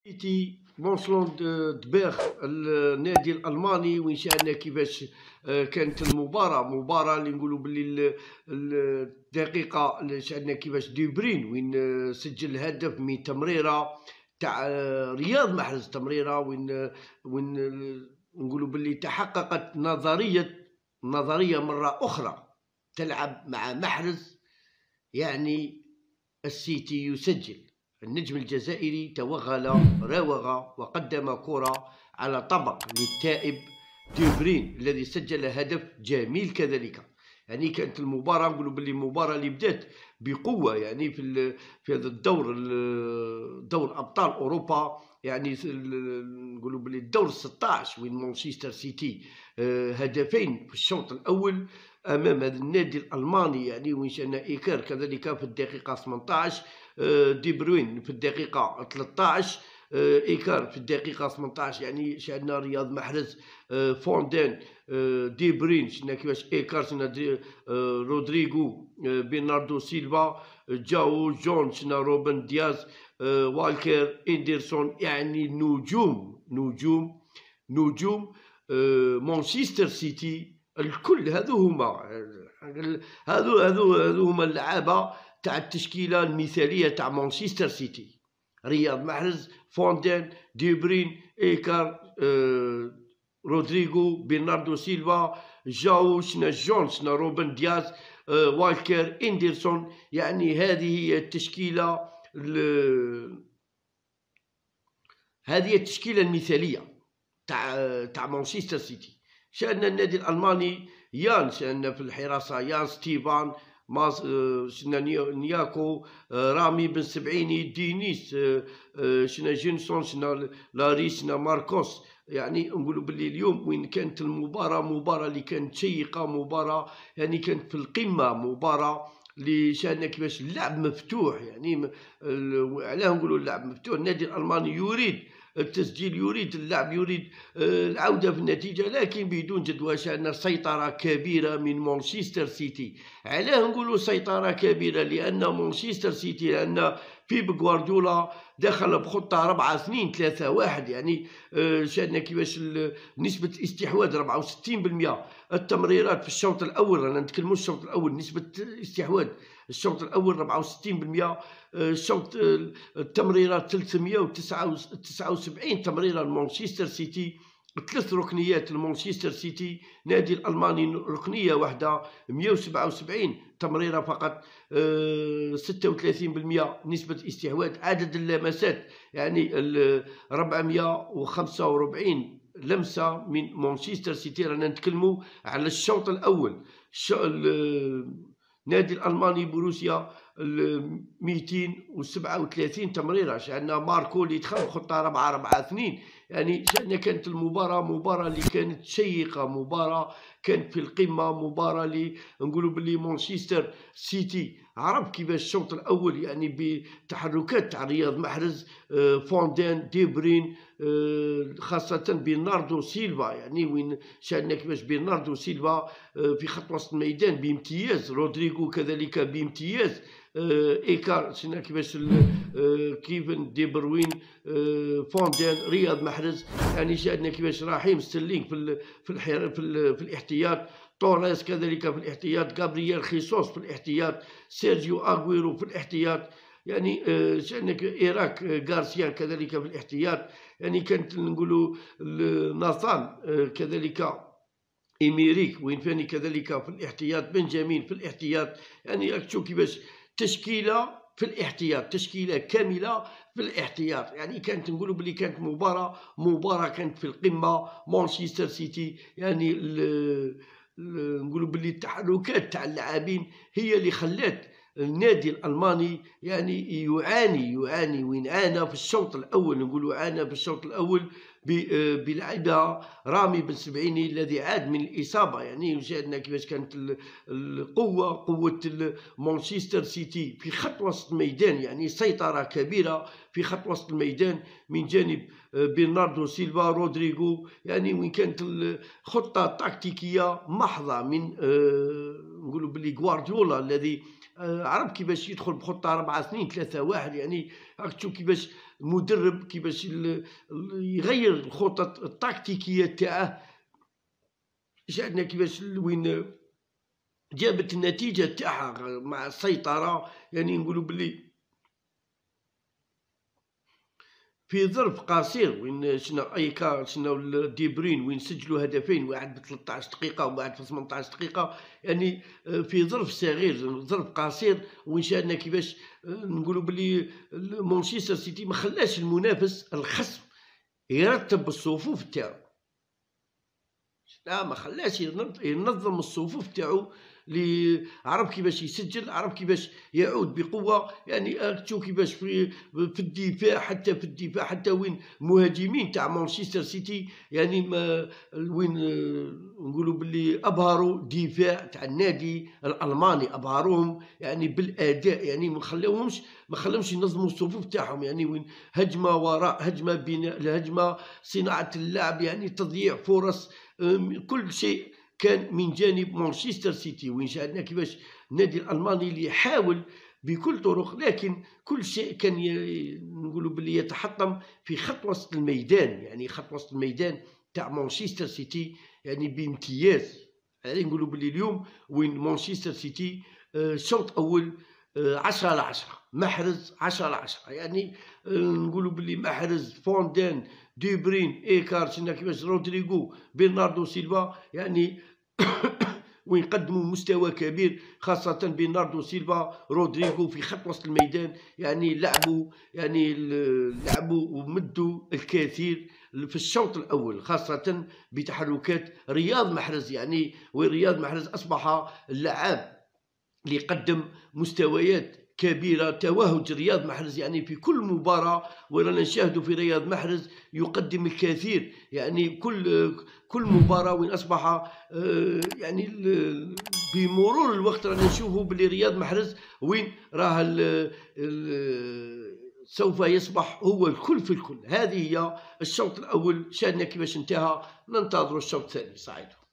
سيتي مونسلون دباغ النادي الالماني، وين شاهدنا كيفاش كانت المباراه اللي نقولوا باللي الدقيقه اللي شاهدنا كيفاش ديبرين وين سجل الهدف من تمريره تاع رياض محرز، تمريره وين نقولوا باللي تحققت نظريه مره اخرى تلعب مع محرز. يعني السيتي يسجل، النجم الجزائري توغل راوغ وقدم كرة على طبق للتائب ديبرين الذي سجل هدف جميل كذلك. يعني كانت المباراة نقولوا باللي المباراة اللي بدات بقوة، يعني في هذا دور أبطال أوروبا، يعني نقولوا باللي الدور 16 وين مانشستر سيتي هدفين في الشوط الأول امام هذا النادي الالماني، يعني وين شاهدنا ايكار كذلك في الدقيقه 18، دي بروين في الدقيقه 13، ايكار في الدقيقه 18. يعني شاهدنا رياض محرز، فوندين، دي بروين، شفنا كيفاش ايكار، شفنا رودريغو، برناردو سيلفا، جاو جون، شفنا روبن دياز، والكر، اندرسون. يعني نجوم مانشستر سيتي الكل. هذو هما اللعابه تاع التشكيله المثاليه تاع مانشستر سيتي: رياض محرز، فوندين، ديبرين، ايكار، رودريغو، برناردو سيلفا، جاو، شنا جون، شنا روبن دياز، والكر، اندرسون. يعني هذه هي التشكيله المثاليه تاع مانشستر سيتي. شاهدنا النادي الالماني شاهدنا في الحراسه ستيفان، شنا نياكو، رامي بن سبعيني، دينيس، شنا جينسون، شنا لاريس، شنا ماركوس. يعني نقولوا باللي اليوم وين كانت المباراه اللي كانت شيقه، مباراه يعني كانت في القمه، مباراه اللي شاهدنا كيفاش اللعب مفتوح. يعني علاه نقولوا اللعب مفتوح؟ النادي الالماني يريد التسجيل، يريد اللعب، يريد العودة في النتيجة، لكن بدون جدوى. شأن سيطرة كبيرة من مانشستر سيتي. علاه نقولوا سيطرة كبيرة؟ لأن مانشستر سيتي، لأن بيب غوارديولا دخل بخطة 4-2-3-1. يعني شاهدنا كيفاش نسبة استحواذ 64%، التمريرات في الشوط الأول، رانا نتكلموا الشوط الأول، نسبة استحواذ الشوط الأول 64%، الشوط التمريرات 379 تمريره لمانشستر سيتي، 3 ركنيات لمانشستر سيتي. نادي الالماني ركنيه واحده، 177 تمريره فقط، 36% نسبه استحواذ. عدد اللمسات يعني 445 لمسه من مانشستر سيتي. رانا نتكلموا على الشوط الاول. النادي الالماني بروسيا 237 تمريره. شاهدنا ماركو اللي دخل بخطه 4-4-2. يعني شاهدنا كانت مباراه اللي كانت شيقه، مباراه كانت في القمه، مباراه اللي نقولوا باللي مانشستر سيتي عرف كيفاش الشوط الاول، يعني بتحركات تاع رياض محرز، فوندين، ديبرين، خاصه برناردو سيلفا. يعني وين شاهدنا كيفاش برناردو سيلفا في خط وسط الميدان بامتياز، رودريغو كذلك بامتياز، ايكار، شفنا كيفاش كيفن دي بروين، فوندين، رياض محرز. يعني شاهدنا كيفاش رحيم ستيرلينغ في الاحتياط، توريس كذلك في الاحتياط، غابرييل خيسوس في الاحتياط، سيرجيو اغويرو في الاحتياط. يعني شاهدنا ايراك غارسيا كذلك في الاحتياط. يعني كانت نقولوا ناثان كذلك، إميريك وين فاني كذلك في الاحتياط، بنجامين في الاحتياط. يعني تشوف كيفاش تشكيله في الاحتياط، تشكيله كامله في الاحتياط. يعني كانت نقولوا بلي كانت مباراه كانت في القمه. مانشستر سيتي يعني نقولوا بلي التحركات تاع اللاعبين هي اللي خلات النادي الالماني يعني يعاني وين عانى في الشوط الاول. نقولوا عانى في الشوط الاول بلعبها رامي بن سبعيني الذي عاد من الاصابه. يعني شاهدنا كيفاش كانت قوه مانشستر سيتي في خط وسط الميدان، يعني سيطره كبيره في خط وسط الميدان من جانب برناردو سيلفا، رودريغو. يعني وين كانت الخطه تكتيكيه محضه من نقولوا باللي غوارديولا الذي عرف كيفاش يدخل بخطه 4-2-3-1. يعني راك تشوف كيفاش المدرب كيفاش يغير الخطط التكتيكيه تاعه. شاهدنا كيفاش وين جابت النتيجه تاعها مع السيطره. يعني نقولوا بلي في ظرف قصير وين شنا ايكار شنا دي بروين وين سجلوا هدفين، واحد ب 13 دقيقه وواحد في 18 دقيقه. يعني في ظرف صغير، ظرف قصير، وين شاهدنا كيفاش نقولوا بلي مانشستر سيتي ما خلاش المنافس الخصم يرتب الصفوف تاعو. لا، ما خلاش ينظم الصفوف تاعو، عرف كيفاش يسجل، عرف كيفاش يعود بقوه. يعني تشوف كيفاش في الدفاع، حتى وين المهاجمين تاع مانشستر سيتي يعني ما وين نقولوا باللي ابهروا دفاع تاع النادي الالماني، ابهروهم يعني بالاداء. يعني ما خلاهمش ينظموا الصفوف تاعهم. يعني وين هجمه وراء هجمه، بناء الهجمه، صناعه اللعب، يعني تضييع فرص، كل شيء كان من جانب مانشستر سيتي. وين شاهدنا كيفاش النادي الالماني اللي يحاول بكل طرق، لكن كل شيء كان نقولوا باللي يتحطم في خط وسط الميدان. يعني خط وسط الميدان تاع مانشستر سيتي يعني بامتياز. يعني نقولوا باللي اليوم وين مانشستر سيتي الشوط اول 10/10، محرز 10/10. يعني نقولوا باللي محرز، فوندان، دي بروين، ايكار، شفنا كيفاش رودريغو، برناردو سيلفا، يعني وين قدموا مستوى كبير، خاصة برناردو سيلفا، رودريغو في خط وسط الميدان. يعني لعبوا ومدوا الكثير في الشوط الأول، خاصة بتحركات رياض محرز. يعني ورياض محرز أصبح اللاعب اللي قدم مستويات كبيرة. توهج رياض محرز يعني في كل مباراة، ورانا نشاهدوا في رياض محرز يقدم الكثير. يعني كل مباراة وين أصبح يعني بمرور الوقت رانا نشوفوا بلي رياض محرز وين راه سوف يصبح هو الكل في الكل. هذه هي الشوط الأول، شاهدنا كيفاش انتهى، ننتظر الشوط الثاني. سعيد.